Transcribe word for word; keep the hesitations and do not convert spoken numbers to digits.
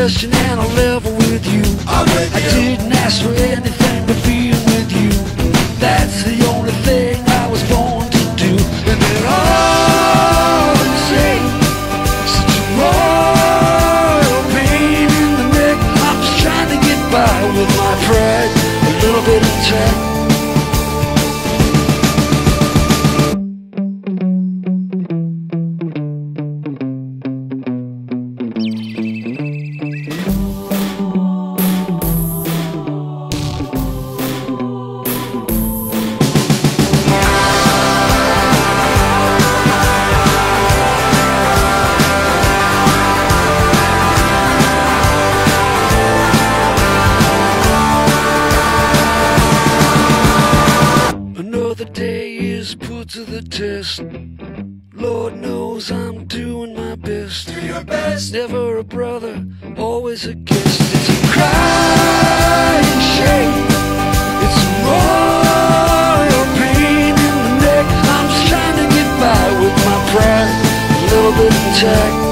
question and I'll level with you. I'm with I you. didn't ask for anything but being with you. That's the only thing I was born to do. And then all the same, such a royal pain in the neck. I'm just trying to get by with my pride a little bit intact. Another day is put to the test. Lord knows I'm doing my best. Do your best. Never a brother, always a guest. It's a crying shame. It's a royal pain in the neck. I'm just trying to get by with my pride a little bit intact.